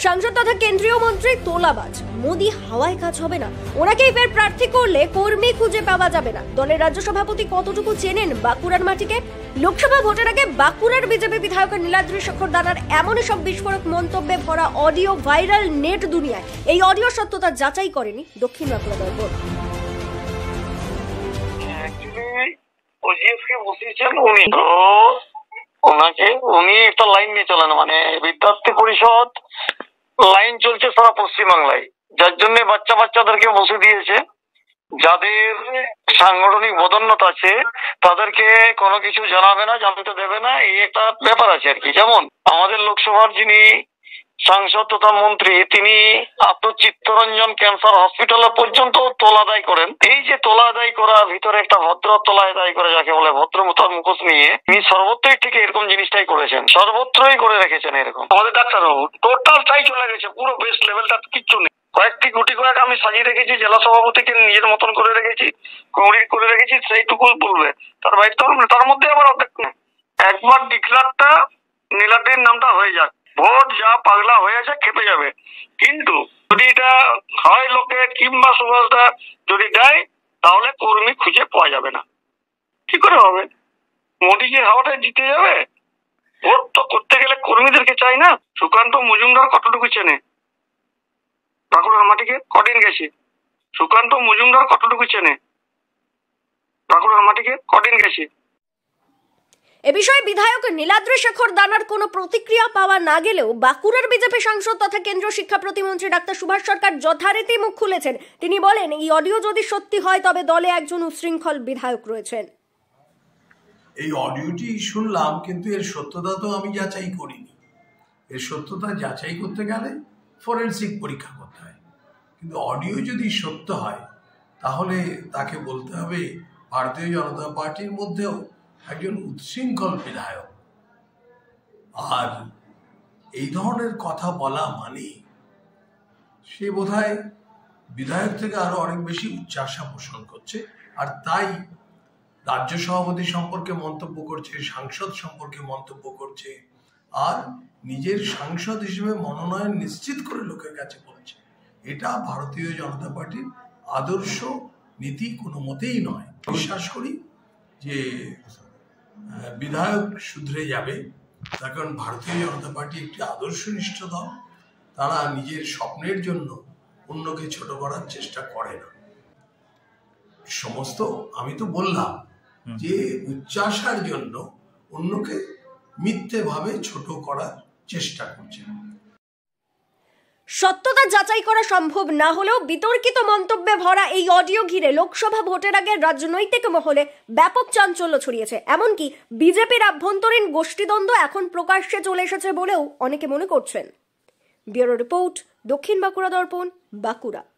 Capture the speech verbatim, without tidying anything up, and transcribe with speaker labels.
Speaker 1: সাংসদ তথা কেন্দ্রীয় মন্ত্রী তোলাবাজ। মোদি হাওয়ায় কাজ হবে না, ওনাকে এবার প্রার্থী করলে কর্মী খুঁজে পাওয়া যাবে না। দলের রাজ্য সভাপতি কতটুকু চেনেন বাঁকুড়ার মাটিকে? লোকসভা ভোটের আগে বাঁকুড়ার বিজেপি বিধায়ক নীলাদ্রি শেখর দানার এমনই সব বিস্ফোরক মন্তব্যে ভরা অডিও ভাইরাল নেট দুনিয়ায়। এই অডিও সত্যতা যাচাই করেনি দক্ষিণ বাঁকুড়া দর্পণ।
Speaker 2: ওনাকে উনি একটা লাইন নিয়ে চলেন, মানে বিদ্যার্থী পরিষদ লাইন চলছে সারা পশ্চিমবাংলায়, যার জন্য বাচ্চা বাচ্চাদেরকে বসে দিয়েছে। যাদের সাংগঠনিক বদন্যতা আছে তাদেরকে কোনো কিছু জানাবে না, জানতে দেবে না, এই একটা ব্যাপার আছে আর কি। যেমন আমাদের লোকসভার যিনি সাংসদ তথা মন্ত্রী, তিনি আপনার চিত্তরঞ্জন ক্যান্সার হসপিটালে পর্যন্ত তোলা আদায় করেন। এই যে তোলা আদায় করার ভিতরে একটা ভদ্র তোলা আদায় করে যাকে বলে, ভদ্রমতার মুখোশ নিয়ে তিনি সর্বত্রই ঠিক এরকম জিনিসটাই করেছেন, সর্বত্রই করে রেখেছেন এরকম। আমাদের ডাক্তারবাবু টোটালটাই চলে গেছে, পুরো বেস্ট লেভেলটা কিচ্ছু নেই। কয়েকটি গুটি কয়েক আমি সাজিয়ে রেখেছি, জেলা সভাপতিকে নিজের মতন করে রেখেছি, কৌড়ি করে রেখেছি, সেইটুকু বলবে, তার বাইরে তো তার মধ্যে আবার অর্ধেক নেই। একবার ডিক্লারটা নীলাদ্রির নামটা হয়ে যাক, ভোট যা পাগলা হয়ে আছে খেপে যাবে। কিন্তু যদি এটা হয় লোকে কিংবা সুভাষদা যদি দেয়, তাহলে কর্মী খুঁজে পাওয়া যাবে না। কি করে হবে? মোদী যে হাওয়াটা জিতে যাবে? ভোট তো করতে গেলে কর্মীদেরকে চাই না। সুকান্ত মজুমদার কতটুকু চেনে বাঁকুড়ার মাটিকে? কদিন গেছে? সুকান্ত মজুমদার কতটুকু চেনে বাঁকুড়ার মাটিকে? কদিন গেছে?
Speaker 1: এ বিষয়ে বিধায়ক নীলাদ্রি শেখর দানার কোনো প্রতিক্রিয়া পাওয়া না গেলেও বাঁকুড়ার বিজেপি সাংসদ তথা কেন্দ্রীয় শিক্ষা প্রতিমন্ত্রী ডাক্তার সুভাষ সরকার যথারীতি মুখ খুলেছেন। তিনি বলেন, এই অডিও যদি সত্যি হয় তবে দলে একজন উচ্ছৃঙ্খল বিধায়ক রয়েছেন।
Speaker 3: এই অডিওটি শুনলাম, কিন্তু এর সত্যতা তো আমি যাচাই করিনি। এর সত্যতা যাচাই করতে গেলে ফরেনসিক পরীক্ষা করতে হয়। কিন্তু অডিও যদি সত্য হয় তাহলে তাকে বলতে হবে ভারতীয় জনতা পার্টির মধ্যেও একজন উচ্ছৃঙ্খল বিধায়ক। আর এই ধরনের কথা বলা মানে সে বোধহয় বিধায়ক থেকে আরো অনেক বেশি উচ্চাশা পোষণ করছে, আর তাই রাজ্য সভাপতি সম্পর্কে মন্তব্য করছে, সাংসদ সম্পর্কে মন্তব্য করছে, আর নিজের সাংসদ হিসেবে মনোনয়ন নিশ্চিত করে লোকের কাছে বলছে। এটা ভারতীয় জনতা পার্টির আদর্শ নীতি কোনো মতেই নয়। বিশ্বাস করি যে বিধায়ক শুধরে যাবে, তার কারণ ভারতীয় জনতা পার্টি একটি আদর্শনিষ্ঠ দল। তারা নিজের স্বপ্নের জন্য অন্যকে ছোট করার চেষ্টা করে না। সমস্ত আমি তো বললাম যে উচ্চাশার জন্য অন্যকে মিথ্যেভাবে ছোট করার চেষ্টা করছে।
Speaker 1: সত্যতা যাচাই করা সম্ভব না হলেও বিতর্কিত মন্তব্যে ভরা এই অডিও ঘিরে লোকসভা ভোটের আগে রাজনৈতিক মহলে ব্যাপক চাঞ্চল্য ছড়িয়েছে। এমনকি বিজেপির আভ্যন্তরীণ গোষ্ঠীদ্বন্দ্ব এখন প্রকাশ্যে চলে এসেছে বলেও অনেকে মনে করছেন। ব্যুরো রিপোর্ট, দক্ষিণ বাঁকুড়া দর্পণ, বাঁকুড়া।